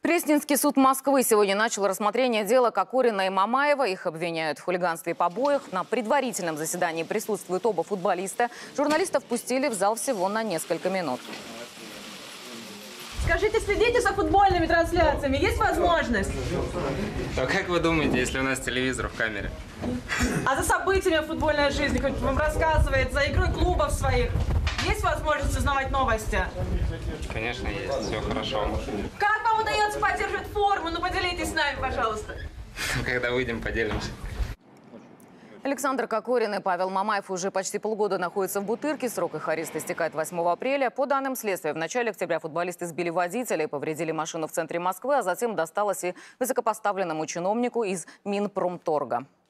Пресненский суд Москвы сегодня начал рассмотрение дела Кокорина и Мамаева. Их обвиняют в хулиганстве и побоях. На предварительном заседании присутствуют оба футболиста. Журналистов пустили в зал всего на несколько минут. Скажите, следите за футбольными трансляциями? Есть возможность? А как вы думаете, если у нас телевизор в камере? А за событиями футбольной жизни хоть вам рассказывает, за игрой клубов своих? Есть возможность узнавать новости? Конечно, есть. Все хорошо. Как вам удается поддерживать форму? Ну, поделитесь с нами, пожалуйста. Когда выйдем, поделимся. Александр Кокорин и Павел Мамаев уже почти полгода находятся в Бутырке. Срок их ареста истекает 8 апреля. По данным следствия, в начале октября футболисты сбили водителя и повредили машину в центре Москвы, а затем досталось и высокопоставленному чиновнику из Минпромторга.